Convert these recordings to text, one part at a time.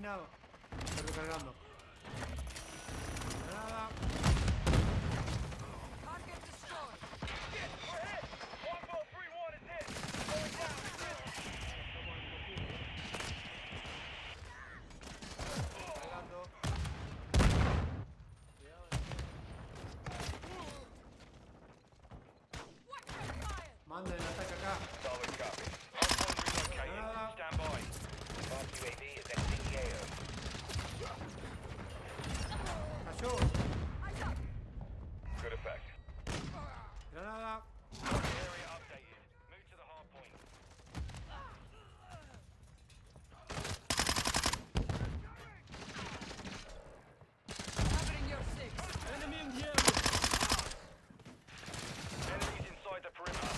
terminado. Estoy recargando. Nada. Manden el ataque acá. Solid copy. Hardpoint relocating. Stand by. Boss UAV is exiting the AO. Cayó. Good effect. Granada. Area updated. Move to the hardpoint. Covering your six. Enemy in the area. Enemies inside the perimeter.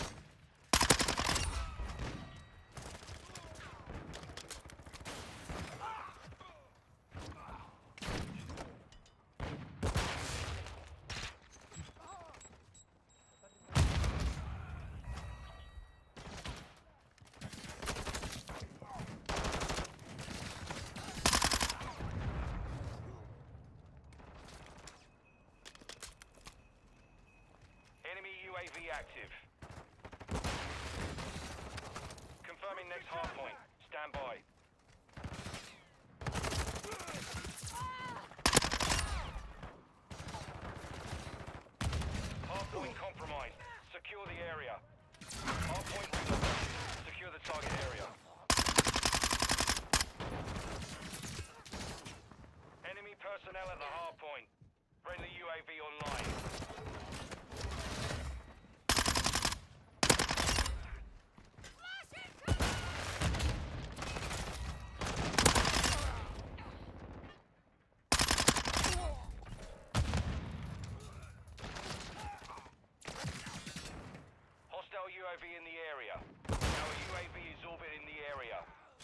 Enemy UAV active. Confirming next hardpoint. Stand by. Hardpoint compromised. Secure the area. Hardpoint relocated. Secure the target area. Enemy personnel at the hardpoint. Friendly UAV online. Hostile UAV in the area. Our UAV is orbiting the area.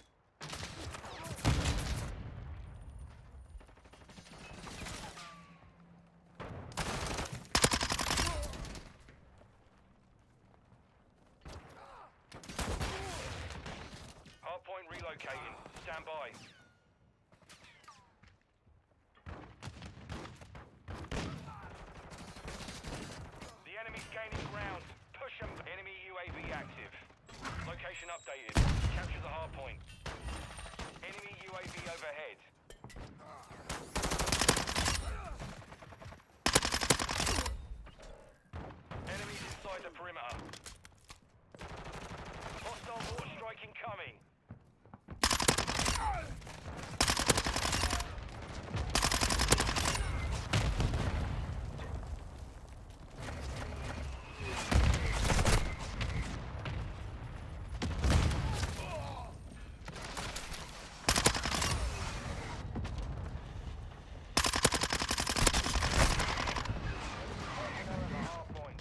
Hardpoint relocating. Stand by. The enemy's gaining ground. Push them. Enemy UAV active. Location updated. Capture the hardpoint. Enemy UAV overhead. Enemies inside the perimeter. Hostile mortar strike incoming. Hardpoint.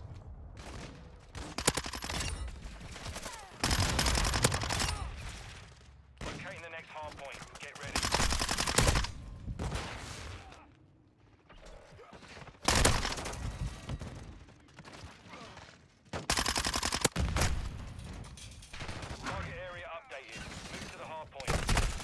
Locating the next hardpoint. Get ready. Target area updated. Move to the hardpoint.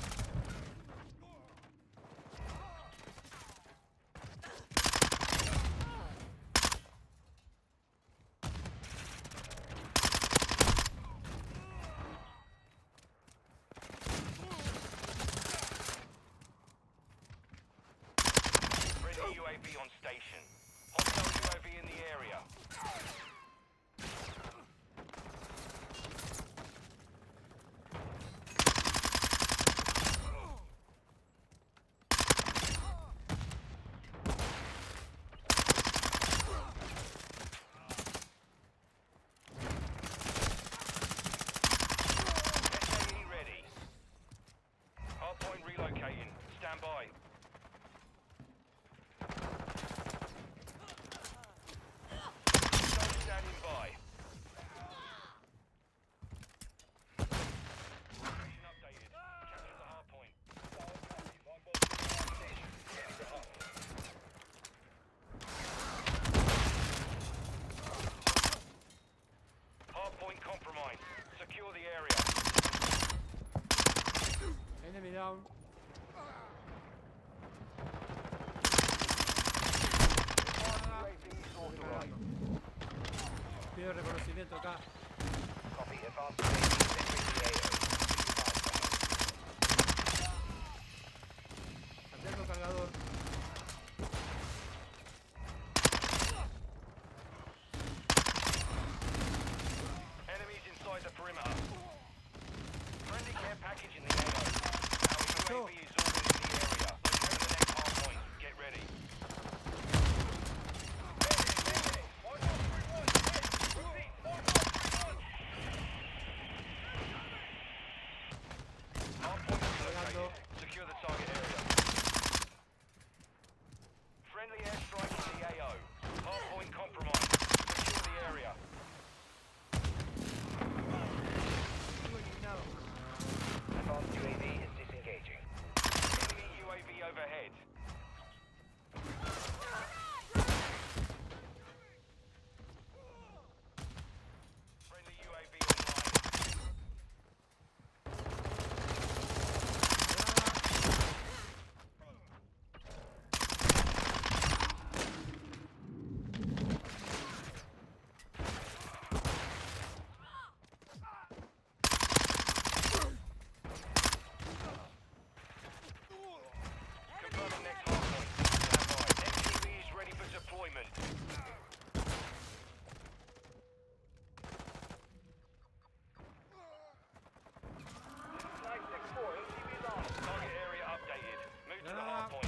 Ready UAV on station. Hostile UAV in the area. SAE ready. Hardpoint relocating. Stand by. Standing by. Location updated. Capture the hardpoint. Hardpoint compromised. Secure the area. Enemy down. Pido reconocimiento acá. Copy. Advanced UAV is entering the AO. Cambiando cargador. Enemies inside the perimeter. Friendly care package in the AO. Our UAV is orbiting the area. Locate the next hard point. Get ready. Hard point is located. Secure the target area. Friendly airstrike in the AO. Hard point compromised. Secure the area. Eliminado. Advanced UAV is disengaging. Enemy UAV overhead. Friendly UAV online. Confirming next hard point. Stand by. MTV is ready for deployment. Target area updated. Move to the hard point.